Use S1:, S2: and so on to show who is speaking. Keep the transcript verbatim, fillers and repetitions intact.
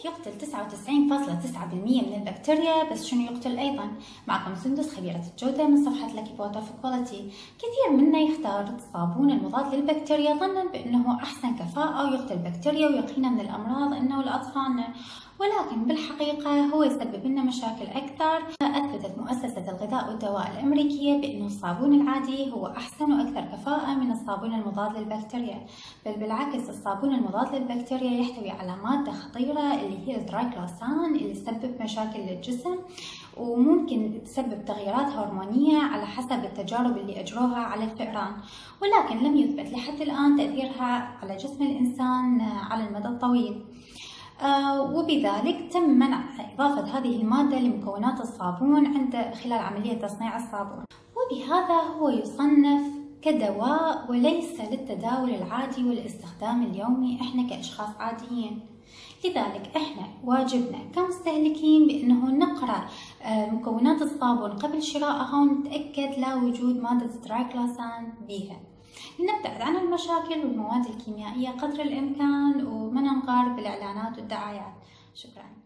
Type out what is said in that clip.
S1: يقتل تسعة وتسعين فاصلة تسعة بالمئة من البكتيريا، بس شنو يقتل أيضا؟ معكم سندس خبيرة الجودة من صفحة لكي ووتر فور كواليتي. كثير منا يختار الصابون المضاد للبكتيريا ظنا بأنه أحسن كفاءة ويقتل البكتيريا ويقينا من الأمراض إنه لأطفالنا، ولكن بالحقيقة هو يسبب لنا مشاكل أكثر. أثبتت مؤسسة الغذاء والدواء الأمريكية بأنه الصابون العادي هو أحسن وأكثر كفاءة من الصابون المضاد للبكتيريا، بل بالعكس الصابون المضاد للبكتيريا يحتوي على مادة خطيرة اللي هي الترايكلوسان اللي تسبب مشاكل للجسم وممكن تسبب تغييرات هرمونية على حسب التجارب اللي أجروها على الفئران، ولكن لم يثبت لحد الآن تأثيرها على جسم الإنسان على المدى الطويل. آه وبذلك تم منع إضافة هذه المادة لمكونات الصابون عند خلال عملية تصنيع الصابون، وبهذا هو يصنف كدواء وليس للتداول العادي والاستخدام اليومي إحنا كأشخاص عاديين. لذلك إحنا واجبنا كمستهلكين بأنه نقرأ آه مكونات الصابون قبل شرائها ونتأكد لا وجود مادة ترايكلوسان بها، لنبتعد عن المشاكل والمواد الكيميائية قدر الإمكان وما ننغر بالإعلانات والدعايات. شكرا.